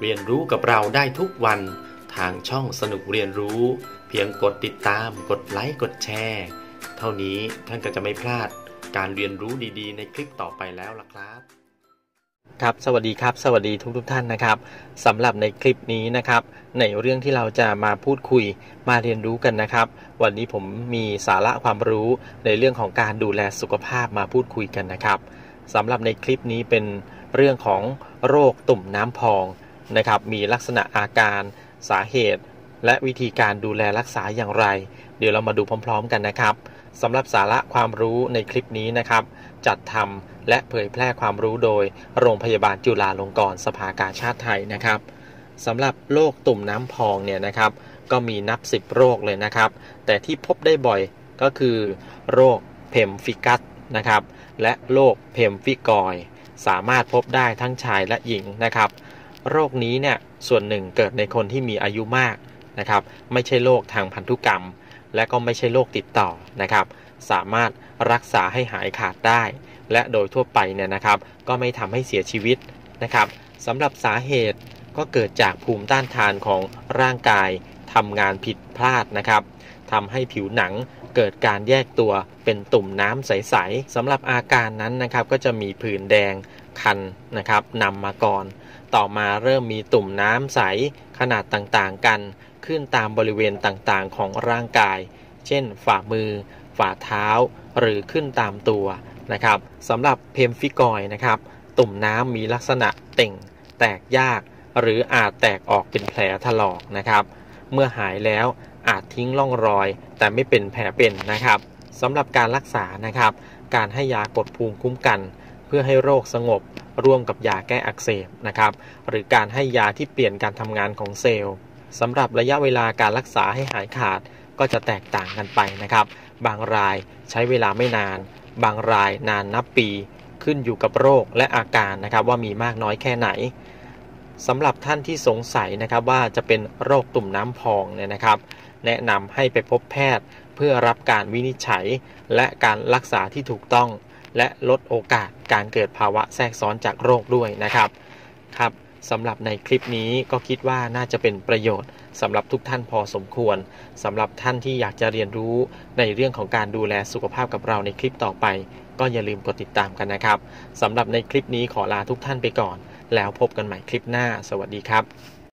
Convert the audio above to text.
เรียนรู้กับเราได้ทุกวันทางช่องสนุกเรียนรู้เพียงกดติดตามกดไลค์กดแชร์เท่านี้ท่านก็จะไม่พลาดการเรียนรู้ดีๆในคลิปต่อไปแล้วล่ะครับครับสวัสดีครับสวัสดีทุกท่านนะครับสำหรับในคลิปนี้นะครับในเรื่องที่เราจะมาพูดคุยมาเรียนรู้กันนะครับวันนี้ผมมีสาระความรู้ในเรื่องของการดูแลสุขภาพมาพูดคุยกันนะครับสำหรับในคลิปนี้เป็นเรื่องของโรคตุ่มน้ำพองนะครับมีลักษณะอาการสาเหตุและวิธีการดูแลรักษาอย่างไรเดี๋ยวเรามาดูพร้อมๆกันนะครับสำหรับสาระความรู้ในคลิปนี้นะครับจัดทำและเผยแพร่ความรู้โดยโรงพยาบาลจุฬาลงกรณ์สภากาชาดไทยนะครับสำหรับโรคตุ่มน้ำพองเนี่ยนะครับก็มีนับ10โรคเลยนะครับแต่ที่พบได้บ่อยก็คือโรคเพมฟิกัสนะครับและโรคเพมฟิกอยสามารถพบได้ทั้งชายและหญิงนะครับโรคนี้เนี่ยส่วนหนึ่งเกิดในคนที่มีอายุมากนะครับไม่ใช่โรคทางพันธุกรรมและก็ไม่ใช่โรคติดต่อนะครับสามารถรักษาให้หายขาดได้และโดยทั่วไปเนี่ยนะครับก็ไม่ทำให้เสียชีวิตนะครับสำหรับสาเหตุก็เกิดจากภูมิต้านทานของร่างกายทำงานผิดพลาดนะครับทำให้ผิวหนังเกิดการแยกตัวเป็นตุ่มน้ำใสๆสำหรับอาการนั้นนะครับก็จะมีผื่นแดงคันนะครับนำมาก่อนต่อมาเริ่มมีตุ่มน้ำใสขนาดต่างๆกันขึ้นตามบริเวณต่างๆของร่างกายเช่นฝ่ามือฝ่าเท้าหรือขึ้นตามตัวนะครับสำหรับเพมฟิกอยนะครับตุ่มน้ำมีลักษณะเต่งแตกยากหรืออาจแตกออกเป็นแผลถลอกนะครับเมื่อหายแล้วอาจทิ้งร่องรอยแต่ไม่เป็นแผลเป็นนะครับสำหรับการรักษานะครับการให้ยากดภูมิคุ้มกันเพื่อให้โรคสงบร่วมกับยาแก้อักเสบนะครับหรือการให้ยาที่เปลี่ยนการทำงานของเซลล์สำหรับระยะเวลาการรักษาให้หายขาดก็จะแตกต่างกันไปนะครับบางรายใช้เวลาไม่นานบางรายนานนับปีขึ้นอยู่กับโรคและอาการนะครับว่ามีมากน้อยแค่ไหนสำหรับท่านที่สงสัยนะครับว่าจะเป็นโรคตุ่มน้ำพองเนี่ยนะครับแนะนำให้ไปพบแพทย์เพื่อรับการวินิจฉัยและการรักษาที่ถูกต้องและลดโอกาสการเกิดภาวะแทรกซ้อนจากโรคด้วยนะครับครับสำหรับในคลิปนี้ก็คิดว่าน่าจะเป็นประโยชน์สำหรับทุกท่านพอสมควรสำหรับท่านที่อยากจะเรียนรู้ในเรื่องของการดูแลสุขภาพกับเราในคลิปต่อไปก็อย่าลืมกดติดตามกันนะครับสำหรับในคลิปนี้ขอลาทุกท่านไปก่อนแล้วพบกันใหม่คลิปหน้าสวัสดีครับ